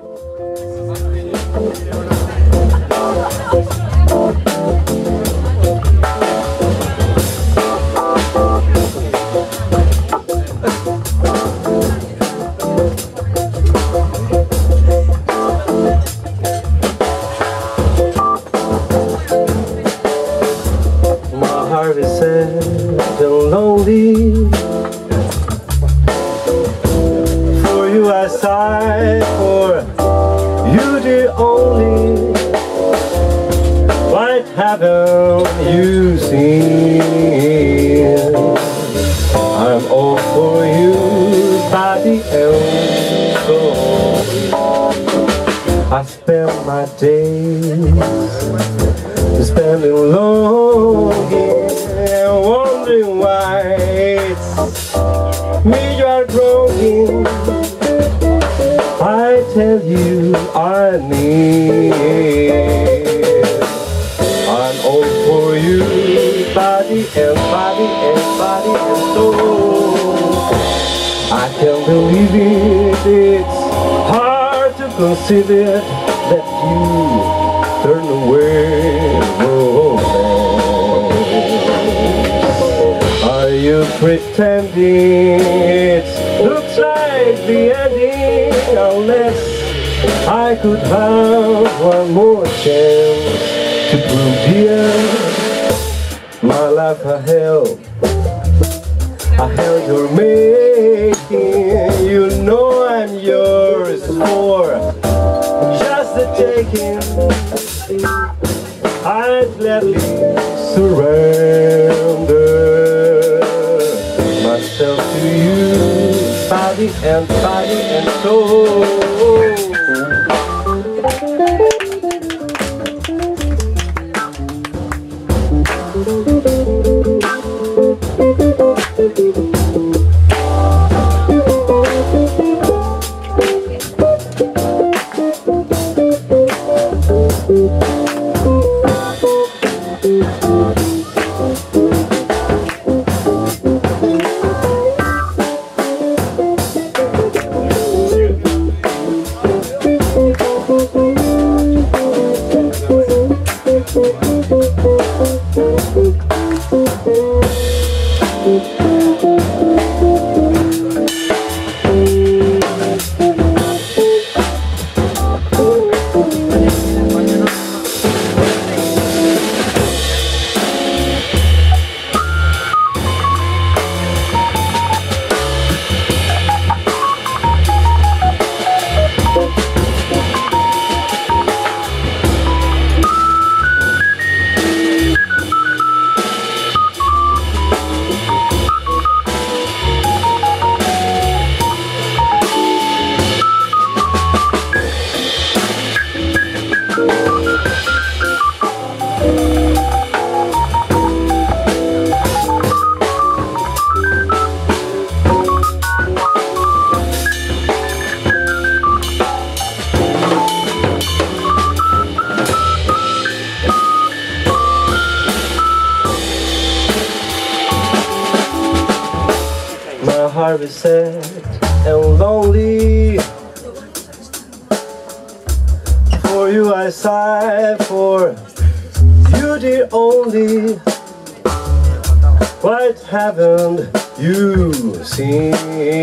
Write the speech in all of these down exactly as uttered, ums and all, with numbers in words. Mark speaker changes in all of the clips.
Speaker 1: heart is sad and lonely. For you I sigh, for you the only. What haven't you seen? I'm all for you, body and soul. I spend my days spending longing and wondering why it's me you're growing. I tell you I need. I'm all for you, body and body and body and soul. I can't believe it, it's hard to consider that you turn away romance. Are you pretending it looks like the ending? Unless I could have one more chance to prove dear my life I held, I held your making. You know I'm yours for just the taking. I'd gladly surrender myself to you, body and body and soul. My heart is sad and lonely. For you I sigh, for you the only. What haven't you seen?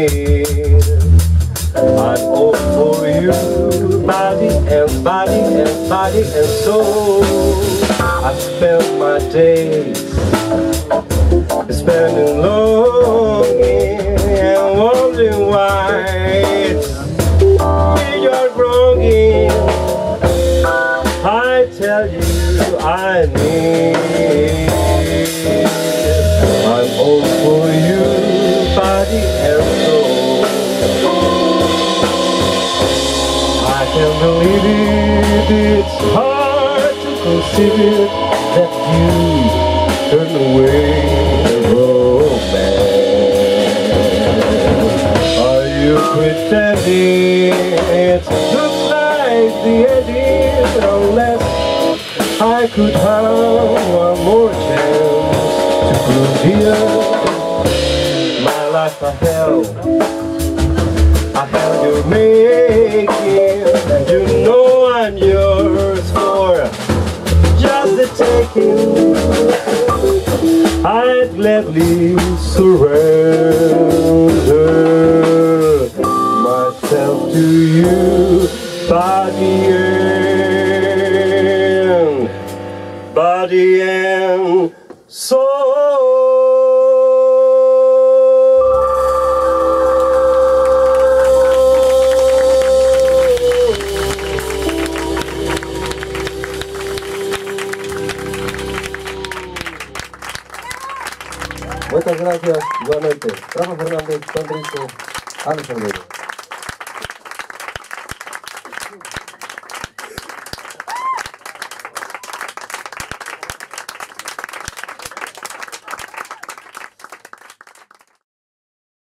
Speaker 1: I'm all for you, body and body and body and soul. I spend my days spending longing and wondering why it's me you're growing. I tell you I need. I'm all for you, body and soul. I can't believe it, it's hard to consider that you turn away romance. Are you pretending it looks like the ending? Unless I could have one more chance to prove dear my life I held, I held your making. gladly surrender myself to you, body and body and soul.
Speaker 2: Muchas gracias, igualmente. Rafa Fernández, Juan Rico, Alex Olmedo.